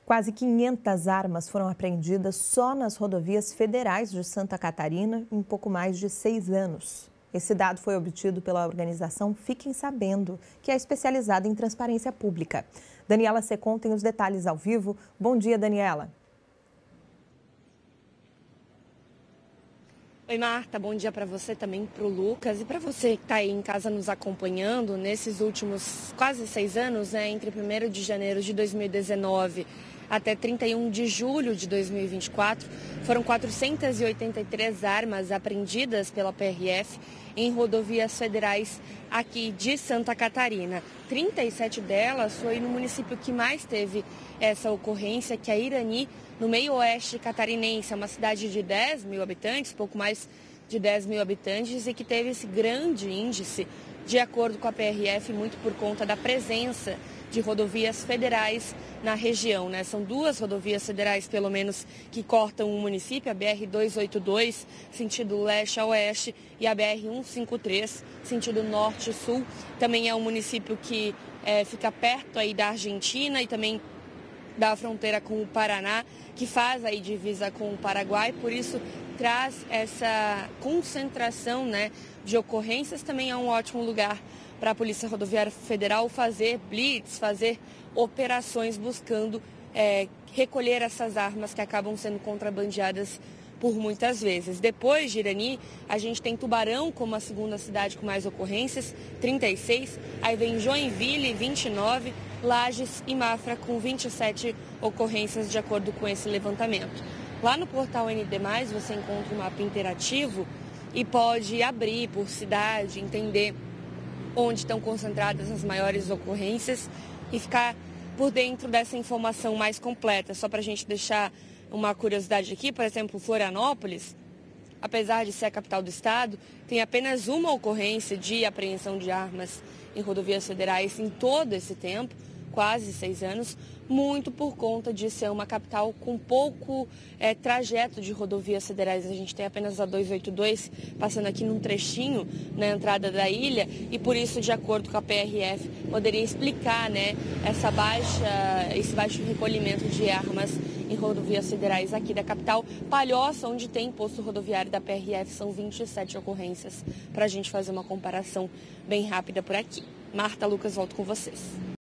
Quase 500 armas foram apreendidas só nas rodovias federais de Santa Catarina em pouco mais de 6 anos. Esse dado foi obtido pela organização Fiquem Sabendo, que é especializada em transparência pública. Daniela Secom tem os detalhes ao vivo. Bom dia, Daniela. Oi, Marta, bom dia para você também, para o Lucas e para você que está aí em casa nos acompanhando. Nesses últimos quase 6 anos, entre 1º de janeiro de 2019 até 31 de julho de 2024, foram 483 armas apreendidas pela PRF em rodovias federais aqui de Santa Catarina. 37 delas foi no município que mais teve essa ocorrência, que é Irani, no meio oeste catarinense. É uma cidade de 10 mil habitantes, pouco mais de 10 mil habitantes, e que teve esse grande índice, de acordo com a PRF, muito por conta da presença de rodovias federais na região, São 2 rodovias federais, pelo menos, que cortam o município, a BR-282, sentido leste a oeste, e a BR-153, sentido norte-sul. Também é um município que fica perto aí da Argentina e também da fronteira com o Paraná, que faz aí divisa com o Paraguai, por isso traz essa concentração de ocorrências. Também é um ótimo lugar para a Polícia Rodoviária Federal fazer blitz, fazer operações buscando recolher essas armas que acabam sendo contrabandeadas por muitas vezes. Depois de Irani, a gente tem Tubarão como a segunda cidade com mais ocorrências, 36. Aí vem Joinville, 29, Lages e Mafra com 27 ocorrências, de acordo com esse levantamento. Lá no portal ND+, você encontra um mapa interativo e pode abrir por cidade, entender onde estão concentradas as maiores ocorrências e ficar por dentro dessa informação mais completa. Só para a gente deixar uma curiosidade aqui, por exemplo, Florianópolis, apesar de ser a capital do estado, tem apenas uma ocorrência de apreensão de armas em rodovias federais em todo esse tempo, quase 6 anos, muito por conta de ser uma capital com pouco trajeto de rodovias federais. A gente tem apenas a 282 passando aqui num trechinho na entrada da ilha e por isso, de acordo com a PRF, poderia explicar esse baixo recolhimento de armas em rodovias federais aqui da capital. Palhoça, onde tem posto rodoviário da PRF, são 27 ocorrências, para a gente fazer uma comparação bem rápida por aqui. Marta, Lucas, volto com vocês.